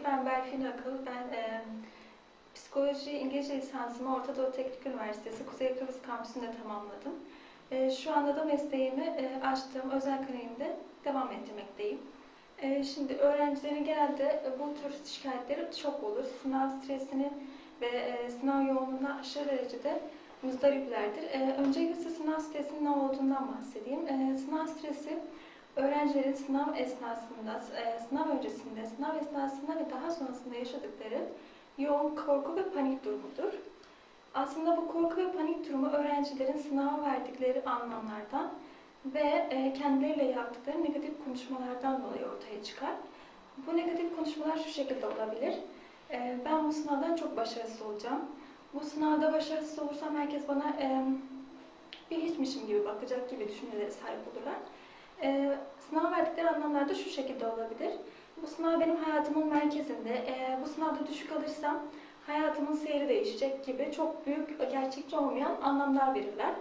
Ben Berfin Akıl. Ben Psikoloji İngilizce lisansımı Orta Doğu Teknik Üniversitesi Kuzey Kıbrıs Kampüsü'nde tamamladım. Şu anda da mesleğimi açtığım özel kliniğimde devam ettirmekteyim. Şimdi öğrencilerin genelde bu tür şikayetleri çok olur. Sınav stresini ve sınav yoğunluğuna aşırı derecede muzdariplerdir. Öncelikle sınav stresinin ne olduğundan bahsedeyim. Sınav stresi öğrencilerin sınav esnasında, sınav öncesinde, sınav esnasında ve daha sonrasında yaşadıkları yoğun korku ve panik durumudur. Aslında bu korku ve panik durumu öğrencilerin sınava verdikleri anlamlardan ve kendileriyle yaptıkları negatif konuşmalardan dolayı ortaya çıkar. Bu negatif konuşmalar şu şekilde olabilir. Ben bu sınavdan çok başarısız olacağım. Bu sınavda başarısız olursam herkes bana bir hiçmişim gibi bakacak gibi düşüncelere sahip olurlar. Sınav verdikleri anlamlarda şu şekilde olabilir. Bu sınav benim hayatımın merkezinde. Bu sınavda düşük alırsam hayatımın seyri değişecek gibi çok büyük, gerçekçi olmayan anlamlar verirler.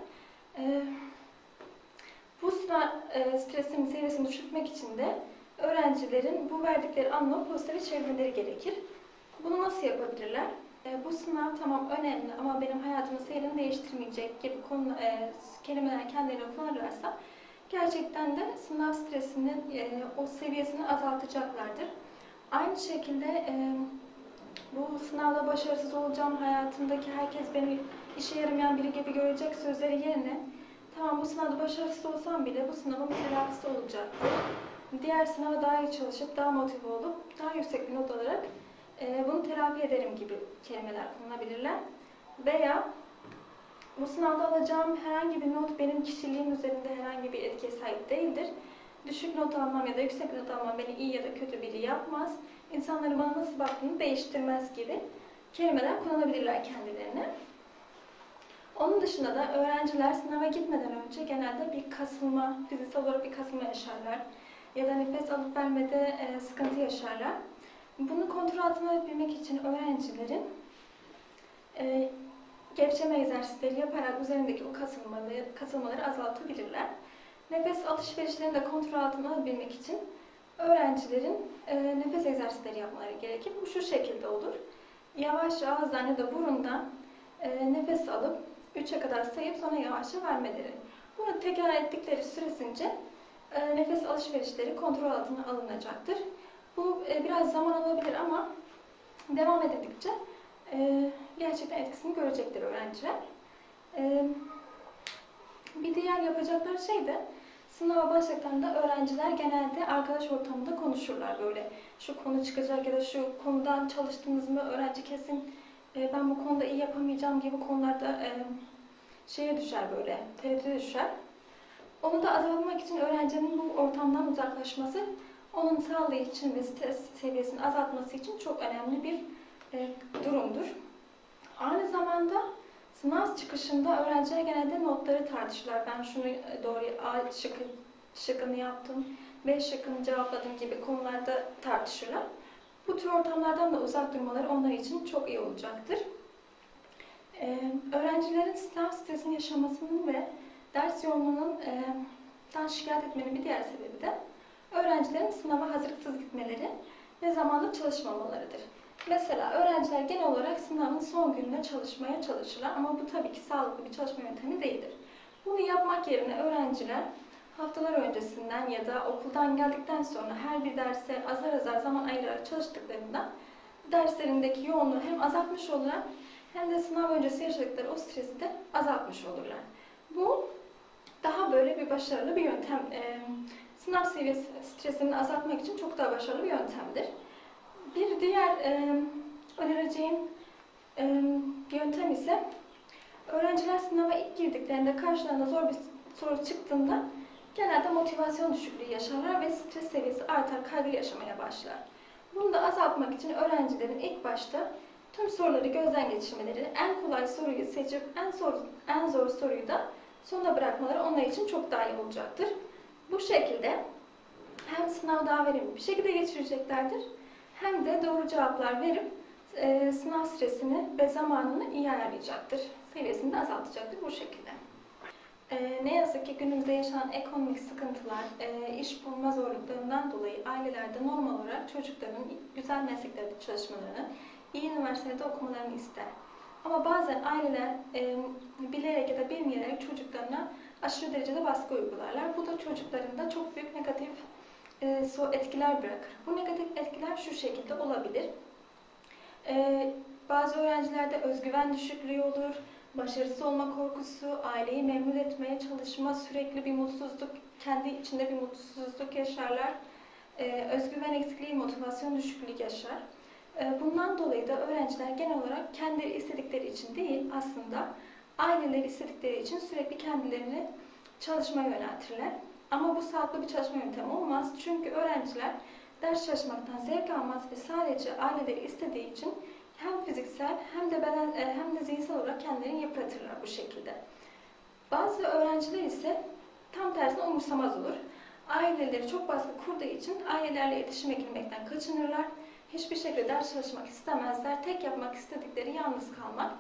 Bu sınav stresini, seviyesini düşürtmek için de öğrencilerin bu verdikleri anlamı pozitife çevirmeleri gerekir. Bunu nasıl yapabilirler? Bu sınav tamam önemli ama benim hayatımın seyrini değiştirmeyecek gibi kelimeler kendilerine kullanırlarsa gerçekten de sınav stresinin o seviyesini azaltacaklardır. Aynı şekilde bu sınavda başarısız olacağım, hayatımdaki herkes beni işe yaramayan biri gibi görecek sözleri yerine tamam bu sınavda başarısız olsam bile bu sınavın telafisi olacaktır. Diğer sınava daha iyi çalışıp, daha motive olup, daha yüksek bir not alarak bunu telafi ederim gibi kelimeler kullanabilirler. Veya bu sınavda alacağım herhangi bir not benim kişiliğim üzerinde herhangi bir etkiye sahip değildir. Düşük not almam ya da yüksek not almam beni iyi ya da kötü biri yapmaz. İnsanların bana nasıl baktığını değiştirmez gibi kelimeler kullanabilirler kendilerine. Onun dışında da öğrenciler sınava gitmeden önce genelde bir kasılma, fiziksel olarak bir kasılma yaşarlar. Ya da nefes alıp vermede sıkıntı yaşarlar. Bunu kontrol altına alabilmek için öğrencilerin gevşeme egzersizleri yaparak üzerindeki o kasılmaları azaltabilirler. Nefes alışverişlerini de kontrol altına alabilmek için öğrencilerin nefes egzersizleri yapmaları gerekir. Bu şu şekilde olur. Yavaşça ağızdan ya da burundan nefes alıp 3'e kadar sayıp sonra yavaşça vermeleri. Bunu tekrar ettikleri süresince nefes alışverişleri kontrol altına alınacaktır. Bu biraz zaman alabilir ama devam edildikçe gerçekten etkisini görecektir öğrenciler. Bir diğer yapacakları şey de sınava başlarken de öğrenciler genelde arkadaş ortamında konuşurlar böyle. Şu konu çıkacak ya da şu konudan çalıştınız mı öğrenci kesin ben bu konuda iyi yapamayacağım gibi konularda şeye düşer böyle, tereddüte düşer. Onu da azaltmak için öğrencinin bu ortamdan uzaklaşması onun sağlığı için ve stres seviyesini azaltması için çok önemli bir durumdur. Aynı zamanda sınav çıkışında öğrenciler genelde notları tartışırlar. Ben şunu doğru A şıkkını yaptım, B şıkkını cevapladım gibi konularda tartışırlar. Bu tür ortamlardan da uzak durmaları onlar için çok iyi olacaktır. Öğrencilerin sınav stresini yaşamasının ve ders yoğunluğundan şikayet etmenin bir diğer sebebi de öğrencilerin sınava hazırlıksız gitmeleri ve zamanında çalışmamalarıdır. Mesela öğrenciler genel olarak sınavın son gününe çalışmaya çalışırlar ama bu tabii ki sağlıklı bir çalışma yöntemi değildir. Bunu yapmak yerine öğrenciler haftalar öncesinden ya da okuldan geldikten sonra her bir derse azar azar zaman ayırarak çalıştıklarında derslerindeki yoğunluğu hem azaltmış olurlar hem de sınav öncesi yaşadıkları o stresi de azaltmış olurlar. Bu daha böyle bir başarılı bir yöntem. Sınav seviyesi stresini azaltmak için çok daha başarılı bir yöntemdir. Bir diğer önereceğim yöntem ise öğrenciler sınava ilk girdiklerinde karşılarına zor bir soru çıktığında genelde motivasyon düşüklüğü yaşarlar ve stres seviyesi artar, kaygı yaşamaya başlar. Bunu da azaltmak için öğrencilerin ilk başta tüm soruları gözden geçirmeleri, en kolay soruyu seçip en zor soruyu da sona bırakmaları onlar için çok daha iyi olacaktır. Bu şekilde hem sınav daha verimli bir şekilde geçireceklerdir hem de doğru cevaplar verip sınav stresini ve zamanını iyi ayarlayacaktır. Seviyesini de azaltacaktır bu şekilde. Ne yazık ki günümüzde yaşanan ekonomik sıkıntılar, iş bulma zorluklarından dolayı ailelerde normal olarak çocukların güzel mesleklerde çalışmalarını, iyi üniversitede okumalarını ister. Ama bazen aileler bilerek ya da bilmeyerek çocuklarına aşırı derecede baskı uygularlar. Bu da çocuklarında çok büyük negatif etkiler bırakır. Bu negatif etkiler şu şekilde olabilir. Bazı öğrencilerde özgüven düşüklüğü olur, başarısız olma korkusu, aileyi memnun etmeye çalışma, sürekli bir mutsuzluk, kendi içinde bir mutsuzluk yaşarlar. Özgüven eksikliği, motivasyon düşüklüğü yaşar. Bundan dolayı da öğrenciler genel olarak kendileri istedikleri için değil, aslında aileleri istedikleri için sürekli kendilerini çalışmaya yöneltirler. Ama bu sağlıklı bir çalışma yöntemi olmaz. Çünkü öğrenciler ders çalışmaktan zevk almaz ve sadece aileleri istediği için hem fiziksel hem de zihinsel olarak kendilerini yıpratırlar bu şekilde. Bazı öğrenciler ise tam tersine umursamaz olur. Aileleri çok baskı kurduğu için ailelerle iletişime girmekten kaçınırlar. Hiçbir şekilde ders çalışmak istemezler. Tek yapmak istedikleri yalnız kalmak.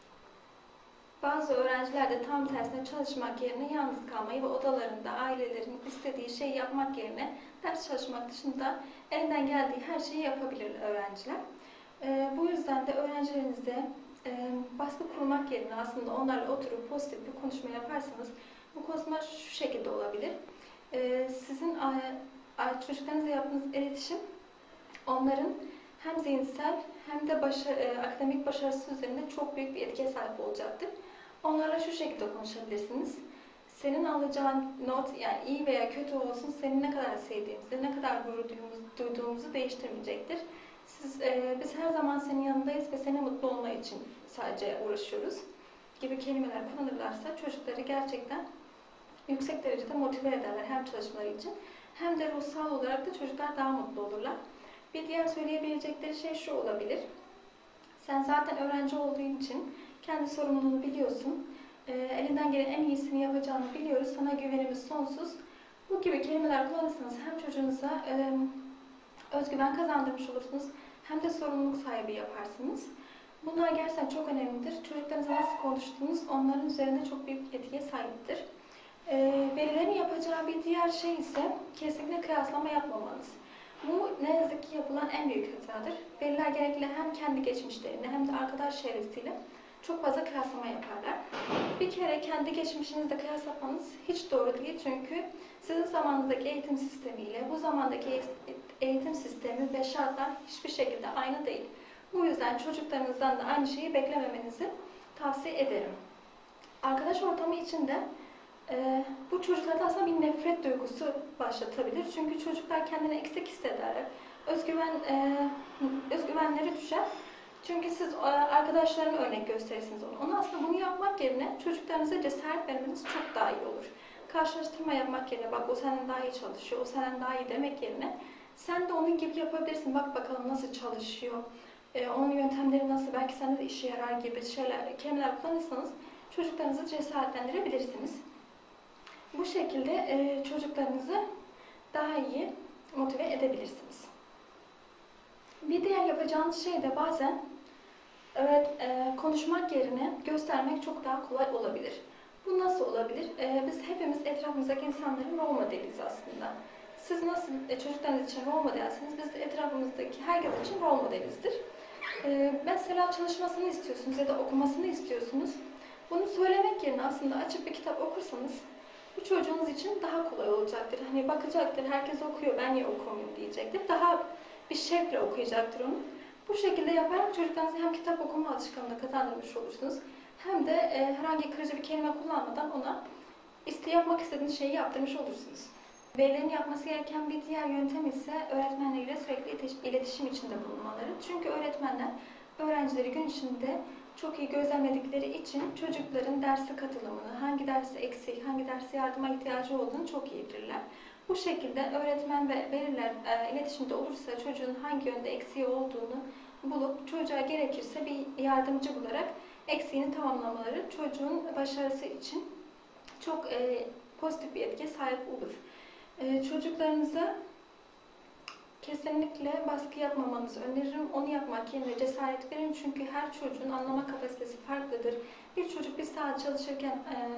Bazı öğrenciler de tam tersine çalışmak yerine yalnız kalmayı ve odalarında ailelerin istediği şeyi yapmak yerine ders çalışmak dışında elinden geldiği her şeyi yapabilir öğrenciler. Bu yüzden de öğrencilerinize baskı kurmak yerine aslında onlarla oturup pozitif bir konuşma yaparsanız bu konuşma şu şekilde olabilir. Sizin çocuklarınızla yaptığınız iletişim onların hem zihinsel hem de akademik başarısı üzerinde çok büyük bir etkiye sahip olacaktır. Onlarla şu şekilde konuşabilirsiniz. Senin alacağın not, yani iyi veya kötü olsun, seni ne kadar sevdiğimizi, ne kadar gurur duyduğumuzu değiştirmeyecektir. Biz her zaman senin yanındayız ve senin mutlu olma için sadece uğraşıyoruz gibi kelimeler kullanırlarsa çocukları gerçekten yüksek derecede motive ederler hem çalışmaları için hem de ruhsal olarak da çocuklar daha mutlu olurlar. Bir diğer söyleyebilecekleri şey şu olabilir. Sen zaten öğrenci olduğun için kendi sorumluluğunu biliyorsun. Elinden gelen en iyisini yapacağını biliyoruz. Sana güvenimiz sonsuz. Bu gibi kelimeler kullanırsanız hem çocuğunuza özgüven kazandırmış olursunuz hem de sorumluluk sahibi yaparsınız. Bunlar gerçekten çok önemlidir. Çocuklarınızla nasıl konuştuğunuz onların üzerinde çok büyük etkiye sahiptir. Velilerin yapacağı bir diğer şey ise kesinlikle kıyaslama yapmamanız. Bu ne yazık ki yapılan en büyük hatadır. Veliler genellikle hem kendi geçmişlerini hem de arkadaş çevresiyle çok fazla kıyaslama yaparlar. Bir kere kendi geçmişinizle kıyaslamanız hiç doğru değil çünkü sizin zamanınızdaki eğitim sistemiyle bu zamandaki eğitim sistemi ve şartlar hiçbir şekilde aynı değil. Bu yüzden çocuklarınızdan da aynı şeyi beklememenizi tavsiye ederim. Arkadaş ortamı içinde bu çocuklarda aslında bir nefret duygusu başlatabilir. Çünkü çocuklar kendini eksik hissederler. Özgüvenleri düşer. Çünkü siz arkadaşlarına örnek gösterirsiniz onu. Ona aslında bunu yapmak yerine çocuklarınıza cesaret vermeniz çok daha iyi olur. Karşılaştırma yapmak yerine bak o senden daha iyi çalışıyor, o senden daha iyi demek yerine sen de onun gibi yapabilirsin. Bak bakalım nasıl çalışıyor, onun yöntemleri nasıl, belki sende de işe yarar gibi kelimeler kullanırsanız çocuklarınızı cesaretlendirebilirsiniz. Bu şekilde çocuklarınızı daha iyi motive edebilirsiniz. Bir diğer yapacağınız şey de bazen konuşmak yerine göstermek çok daha kolay olabilir. Bu nasıl olabilir? Biz hepimiz etrafımızdaki insanların rol modeliyiz aslında. Siz nasıl çocuklarınız için rol modelsiniz, biz de etrafımızdaki herkes için rol modelimizdir. Mesela çalışmasını istiyorsunuz ya da okumasını istiyorsunuz. Bunu söylemek yerine aslında açıp bir kitap okursanız bu çocuğunuz için daha kolay olacaktır. Hani bakacaktır, herkes okuyor, ben niye okumayayım diyecektir. Daha bir şevkle okuyacaktır onu. Bu şekilde yaparak çocuklarınıza hem kitap okuma alışkanlığı kazandırmış olursunuz hem de herhangi kırıcı bir kelime kullanmadan ona yapmak istediğiniz şeyi yaptırmış olursunuz. Velilerin yapması gereken bir diğer yöntem ise öğretmenleriyle sürekli iletişim içinde bulunmaları. Çünkü öğretmenler öğrencileri gün içinde çok iyi gözlemledikleri için çocukların derse katılımını, hangi dersi eksik, hangi derse yardıma ihtiyacı olduğunu çok iyi bilirler. Bu şekilde öğretmen ve veliler iletişimde olursa çocuğun hangi yönde eksiği olduğunu bulup çocuğa gerekirse bir yardımcı bularak eksiğini tamamlamaları çocuğun başarısı için çok pozitif bir etkiye sahip olur. Çocuklarınıza kesinlikle baskı yapmamanızı öneririm. Onu yapmak yerine cesaret verin çünkü her çocuğun anlama kapasitesi farklıdır. Bir çocuk bir saat çalışırken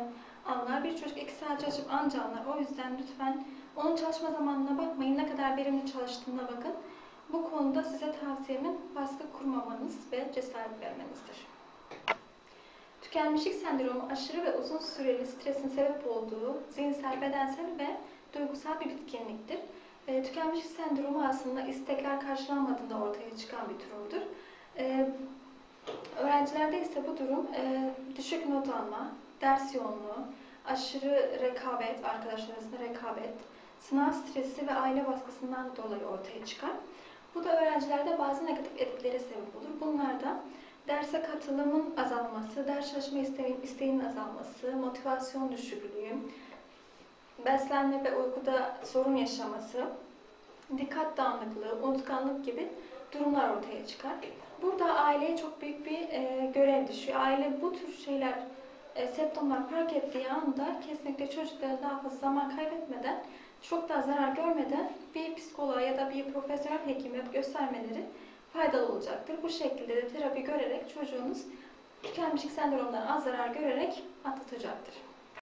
anlar. Bir çocuk 2 saat çalışıp anca anlar. O yüzden lütfen onun çalışma zamanına bakmayın. Ne kadar verimli çalıştığına bakın. Bu konuda size tavsiyemin baskı kurmamanız ve cesaret vermenizdir. Tükenmişlik sendromu aşırı ve uzun süreli stresin sebep olduğu zihinsel, bedensel ve duygusal bir bitkinliktir. Tükenmişlik sendromu aslında istekler karşılanmadığında ortaya çıkan bir durumdur. Öğrencilerde ise bu durum düşük not alma, ders yoğunluğu, aşırı rekabet, arkadaşlar arasında rekabet, sınav stresi ve aile baskısından dolayı ortaya çıkar. Bu da öğrencilerde bazı negatif etkilere sebep olur. Bunlar da derse katılımın azalması, ders çalışma isteğinin azalması, motivasyon düşüklüğü, beslenme ve uykuda sorun yaşaması, dikkat dağınıklığı, unutkanlık gibi durumlar ortaya çıkar. Burada aileye çok büyük bir görev düşüyor. Aile bu tür şeyler, semptomlar fark ettiği anda kesinlikle çocuklara daha fazla zaman kaybetmeden, çok daha zarar görmeden bir psikoloğa ya da bir profesyonel hekime göstermeleri faydalı olacaktır. Bu şekilde de terapi görerek çocuğunuz tükenmişlik sendromundan az zarar görerek atlatacaktır.